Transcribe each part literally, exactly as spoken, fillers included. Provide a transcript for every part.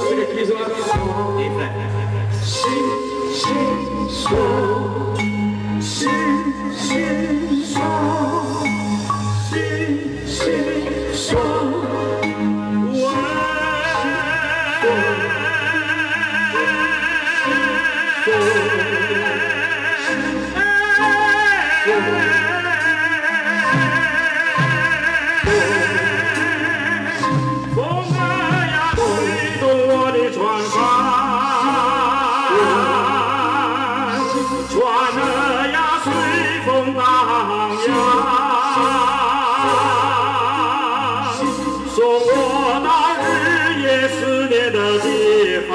这个 key 是吗 ？A flat。心心说，心心说，心心说，我风啊呀，吹动我的船帆。 船儿呀，随风荡漾，送我到日夜思念的地方。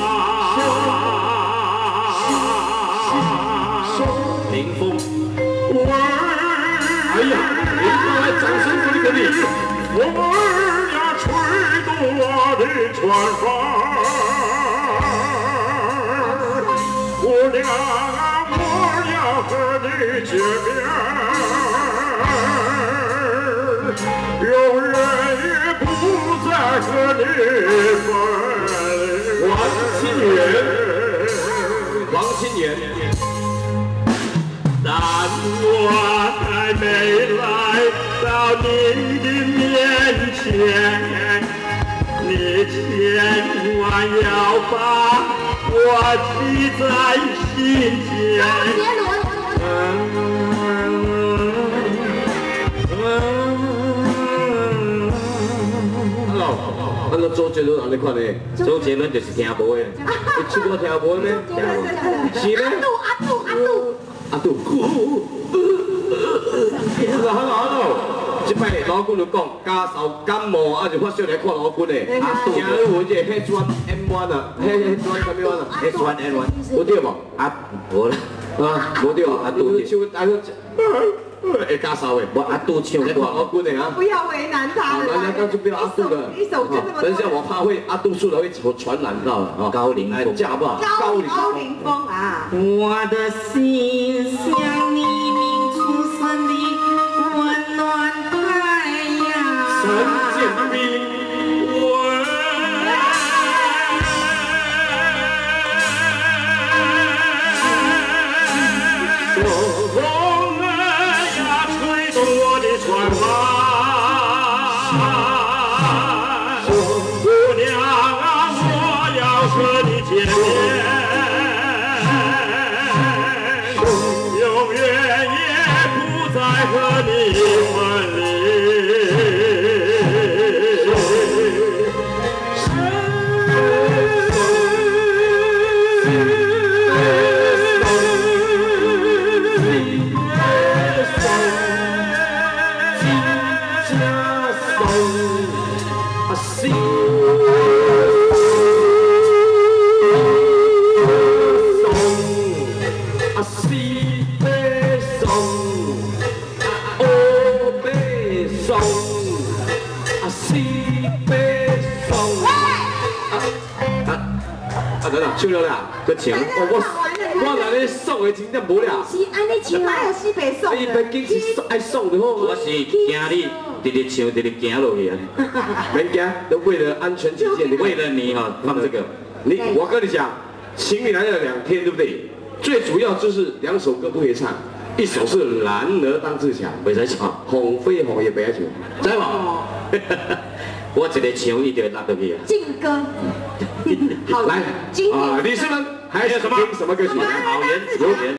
林峰，风儿，哎呀，你过来，掌声鼓励鼓励。风儿呀，吹动我的船帆，姑娘啊。 和你见面，永远也不再和你分离。王清源，王清源，但我还没来到你的面前，你千万要把我记在心间。 咱个周杰伦安尼款的，周杰伦就是听无的，你唱歌听无咩？是咩？阿杜阿杜阿杜阿杜，好好好，即摆老君就讲，家受感冒啊就发烧来看老君的，阿杜，听有这迄转 M 一啊，迄迄转什么啊？迄转 M 一，有对无？啊，无啦，啊，无对，阿杜唱阿杜。 会加烧的，我阿杜唱在看老君的啊！ 不要为难他了。 人家刚就不要阿杜了。 一首歌那么多。 等一下我怕会阿杜出来会传染到啊。高凌风，这样好不好？ 高高凌风啊！ 我的心像黎明初升的温暖太阳。 陈建斌，我。 船帆，姑娘啊，我要和你见面，永远也不再和你分离。唱了啦，搁唱，我我来咧爽的真正无啦。 是安尼唱，哪有西北爽？ 你北京是爱爽就好。我是惊你直直唱，直直行落去啊。免惊，都为了安全起见，为了你哈放这个。你我跟你讲，请你来了两天，对不对？最主要就是两首歌不可以唱，一首是《男儿当自强》，袂使唱；红飞鸿也袂使唱，知无？我一个唱，伊就会落落去啊。 劲歌。 来，啊，女士们，还有什么什么歌曲？好言有言。